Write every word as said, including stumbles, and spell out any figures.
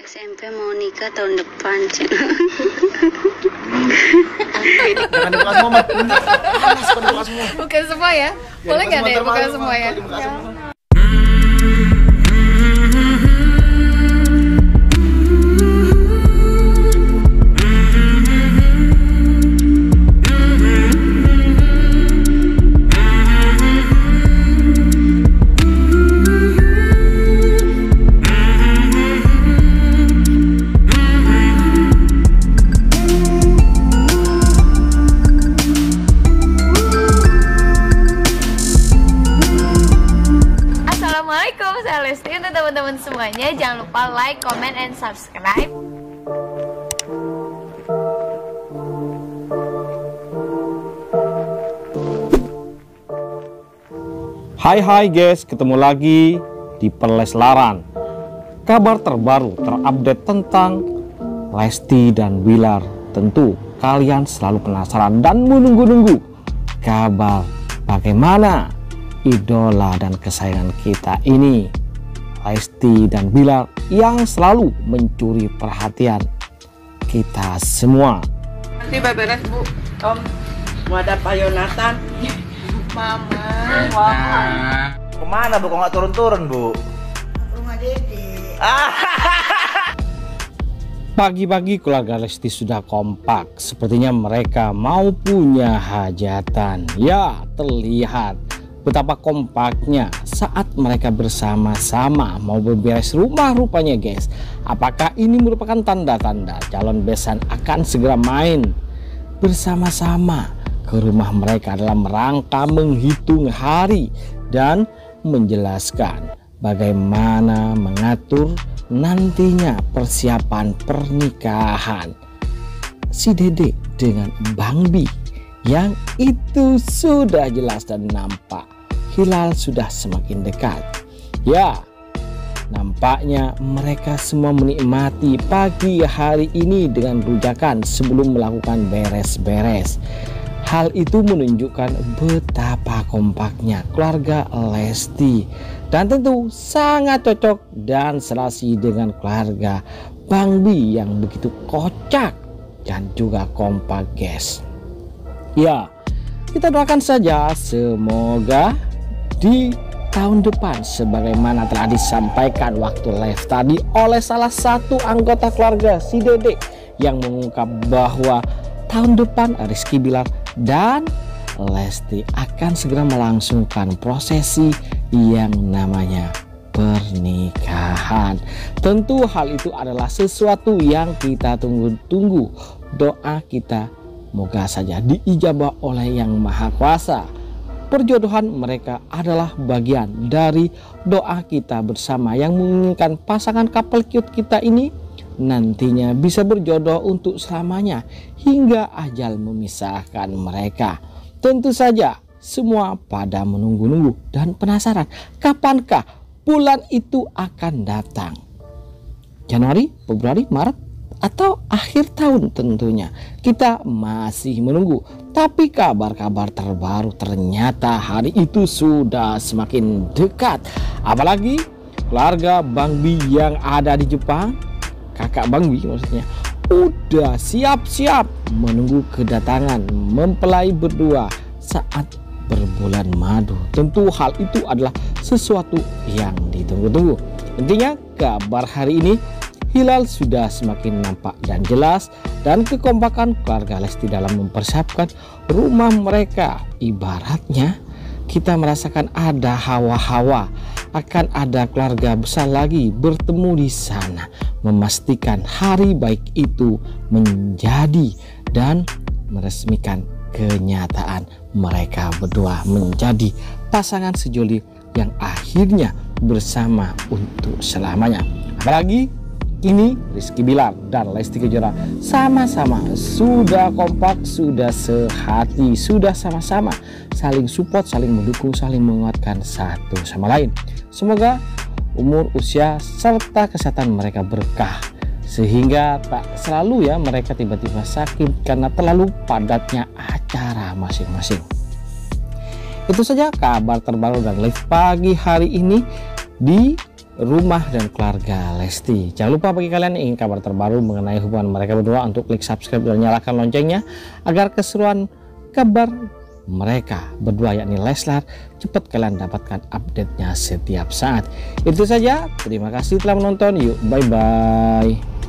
S M P mau nikah tahun depan. Jangan dibuka semua, Mat. Panas kalau dibuka semua. Bukan semua ya? Boleh nggak deh bukan semua ya? Assalamualaikum, saya Lesti. Untuk teman-teman semuanya, jangan lupa like, comment, and subscribe. Hai hai guys, ketemu lagi di Perleslaran. Kabar terbaru terupdate tentang Lesti dan Bilar. Tentu kalian selalu penasaran dan menunggu-nunggu kabar bagaimana idola dan kesayangan kita ini, Lesti dan Bilar, yang selalu mencuri perhatian kita semua. Nanti beres Bu, Om. Mau ada Pak Yonatan. Mama, Nah, kemana Bu? Kok nggak turun-turun Bu? Rumah Dede. Pagi-pagi keluarga Lesti sudah kompak. Sepertinya mereka mau punya hajatan. Ya, terlihat betapa kompaknya saat mereka bersama-sama mau beberes rumah rupanya guys. Apakah ini merupakan tanda-tanda calon besan akan segera main bersama-sama ke rumah mereka dalam rangka menghitung hari dan menjelaskan bagaimana mengatur nantinya persiapan pernikahan si Dede dengan Bang Bi, yang itu sudah jelas dan nampak hilal sudah semakin dekat. Ya, nampaknya mereka semua menikmati pagi hari ini dengan rujakan sebelum melakukan beres-beres. Hal itu menunjukkan betapa kompaknya keluarga Lesti, dan tentu sangat cocok dan serasi dengan keluarga Bang Bi yang begitu kocak dan juga kompak guys. Ya, kita doakan saja semoga di tahun depan sebagaimana telah disampaikan waktu live tadi oleh salah satu anggota keluarga si Dede yang mengungkap bahwa tahun depan Rizky Bilar dan Lesti akan segera melangsungkan prosesi yang namanya pernikahan. Tentu hal itu adalah sesuatu yang kita tunggu-tunggu. Doa kita moga saja diijabah oleh Yang Maha Kuasa. Perjodohan mereka adalah bagian dari doa kita bersama yang menginginkan pasangan couple cute kita ini nantinya bisa berjodoh untuk selamanya hingga ajal memisahkan mereka. Tentu saja semua pada menunggu-nunggu dan penasaran kapankah bulan itu akan datang. Januari, Februari, Maret, atau akhir tahun tentunya. Kita masih menunggu. Tapi kabar-kabar terbaru ternyata hari itu sudah semakin dekat. Apalagi keluarga Bang Bi yang ada di Jepang, kakak Bang Bi maksudnya, udah siap-siap menunggu kedatangan mempelai berdua saat berbulan madu. Tentu hal itu adalah sesuatu yang ditunggu-tunggu. Intinya kabar hari ini hilal sudah semakin nampak dan jelas, dan kekompakan keluarga Lesti dalam mempersiapkan rumah mereka. Ibaratnya kita merasakan ada hawa-hawa akan ada keluarga besar lagi bertemu di sana, memastikan hari baik itu menjadi dan meresmikan kenyataan mereka berdua menjadi pasangan sejoli yang akhirnya bersama untuk selamanya. Apalagi ini Rizky Bilar dan Lesti Kejora sama-sama sudah kompak, sudah sehati, sudah sama-sama saling support, saling mendukung, saling menguatkan satu sama lain. Semoga umur, usia, serta kesehatan mereka berkah, sehingga tak selalu ya mereka tiba-tiba sakit karena terlalu padatnya acara masing-masing. Itu saja kabar terbaru dan live pagi hari ini di rumah dan keluarga Lesti. Jangan lupa bagi kalian yang ingin kabar terbaru mengenai hubungan mereka berdua untuk klik subscribe dan nyalakan loncengnya agar keseruan kabar mereka berdua yakni Leslar cepat kalian dapatkan update-nya setiap saat. Itu saja, terima kasih telah menonton. Yuk, bye bye.